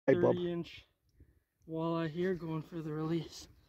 Hey, Bob. 30-inch walleye here going for the release.